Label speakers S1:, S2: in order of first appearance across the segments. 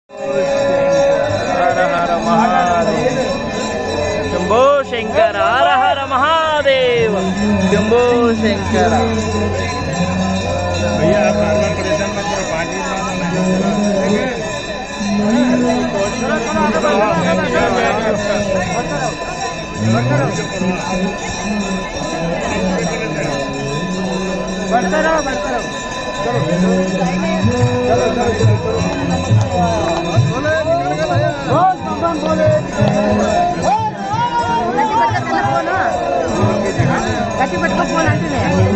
S1: हर हर महादेव। शंभो शंकर हर हर महादेव। शंभो शंकर।
S2: भैया आप बार-बार परेशान मत करो, 5
S1: बढ़ते रहो बढ़ते रहो। चलो चलो चलो बोले कटी पटका फोन आते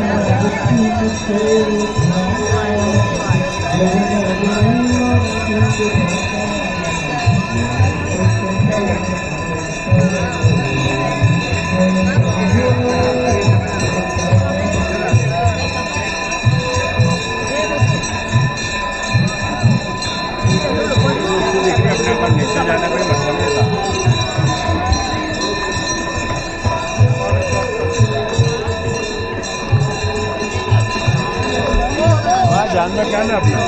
S2: नीचे जाने कोई मतलब नहीं था। जानना क्या ना अपना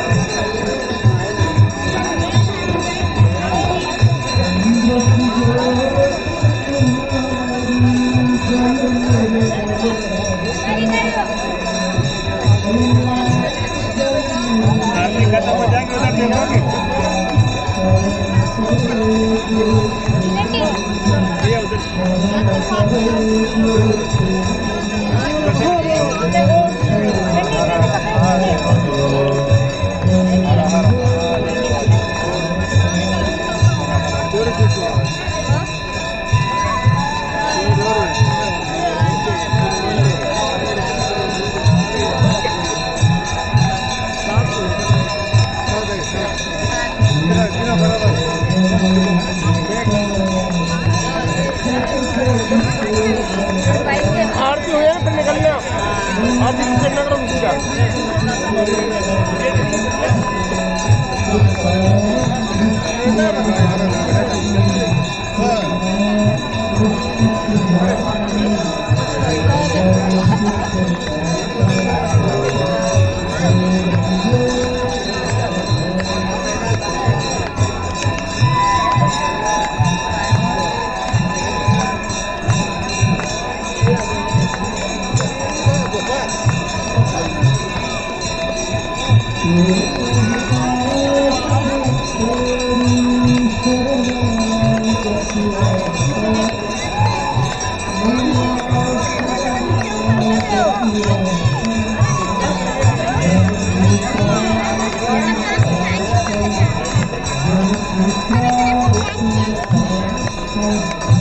S2: खत्म हो जाएंगे उधर देखोगे। आरती हो जाए फिर निकलने आरती करना करो
S3: Thank you.